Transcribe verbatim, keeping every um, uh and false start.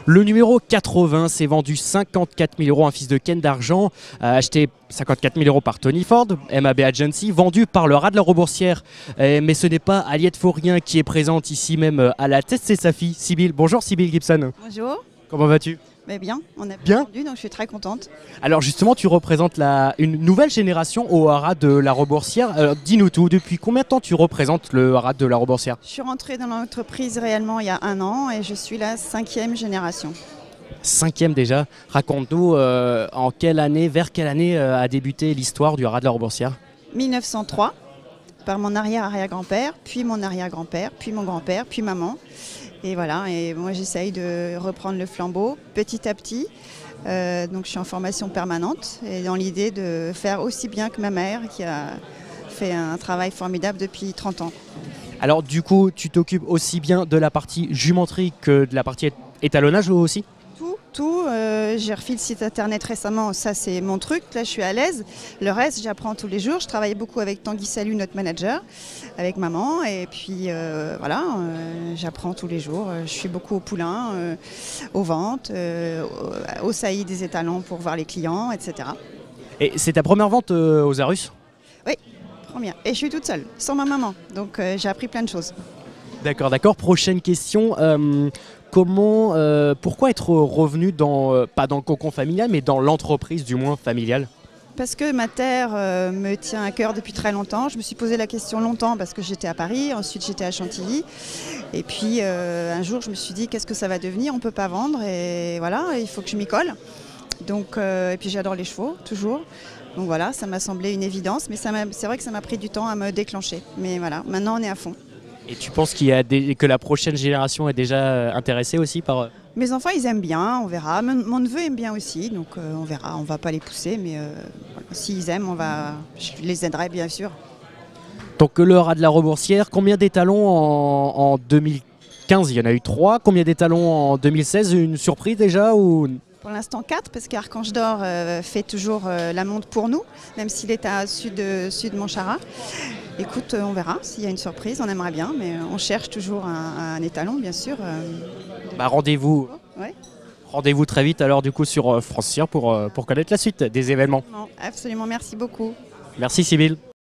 Le numéro quatre-vingts s'est vendu cinquante-quatre mille euros, un fils de Ken d'argent, euh, acheté cinquante-quatre mille euros par Tony Ford, M A B Agency, vendu par le Radler Boursière. Euh, mais ce n'est pas Aliette Faurien qui est présente ici même euh, à la tête, c'est sa fille, Sybille. Bonjour Sybille Gibson. Bonjour. Comment vas-tu? Mais bien, on a bien vendu, donc je suis très contente. Alors justement, tu représentes la, une nouvelle génération au haras de la Boursière. Alors dis-nous tout, depuis combien de temps tu représentes le haras de la Boursière? Je suis rentrée dans l'entreprise réellement il y a un an et je suis la cinquième génération. Cinquième déjà. Raconte-nous euh, en quelle année, vers quelle année euh, a débuté l'histoire du haras de la Boursière? mille neuf cent trois, par mon arrière-arrière-grand-père, puis mon arrière-grand-père, puis mon grand-père, puis maman. Et voilà, et moi j'essaye de reprendre le flambeau petit à petit. Euh, donc je suis en formation permanente et dans l'idée de faire aussi bien que ma mère qui a fait un travail formidable depuis trente ans. Alors du coup, tu t'occupes aussi bien de la partie jumenterie que de la partie étalonnage aussi? Tout, tout. Euh, j'ai refait le site internet récemment, ça c'est mon truc, là je suis à l'aise. Le reste, j'apprends tous les jours. Je travaille beaucoup avec Tanguy Salut, notre manager, avec maman. Et puis euh, voilà, euh, j'apprends tous les jours. Je suis beaucoup au poulain, euh, aux ventes, euh, au saillie des étalons pour voir les clients, et cetera. Et c'est ta première vente euh, aux Arus? Oui, première. Et je suis toute seule, sans ma maman. Donc euh, j'ai appris plein de choses. D'accord, d'accord. Prochaine question. Euh, comment, euh, pourquoi être revenu dans, euh, pas dans le cocon familial, mais dans l'entreprise du moins familiale? Parce que ma terre euh, me tient à cœur depuis très longtemps. Je me suis posé la question longtemps parce que j'étais à Paris, ensuite j'étais à Chantilly. Et puis euh, un jour je me suis dit qu'est-ce que ça va devenir, on ne peut pas vendre et voilà, il faut que je m'y colle. Donc, euh, et puis j'adore les chevaux, toujours. Donc voilà, ça m'a semblé une évidence, mais c'est vrai que ça m'a pris du temps à me déclencher. Mais voilà, maintenant on est à fond. Et tu penses qu'il y a des, que la prochaine génération est déjà intéressée aussi par... Mes enfants, ils aiment bien, on verra. Mon, mon neveu aime bien aussi, donc euh, on verra. On ne va pas les pousser, mais euh, voilà. S'ils aiment, on va, je les aiderai bien sûr. Donc le haras de la Boursière, combien d'étalons en, en deux mille quinze? Il y en a eu trois. Combien d'étalons en deux mille seize? Une surprise déjà ou... Pour l'instant quatre, parce qu'Archange d'Or euh, fait toujours euh, la monte pour nous, même s'il est à sud, euh, sud Montcharrat. Écoute, euh, on verra s'il y a une surprise, on aimerait bien, mais on cherche toujours un, un étalon, bien sûr. Euh, de... bah, rendez-vous ouais. rendez-vous très vite alors du coup sur euh, France Cyr pour, euh, pour connaître la suite des événements. Absolument, absolument, merci beaucoup. Merci Sybille.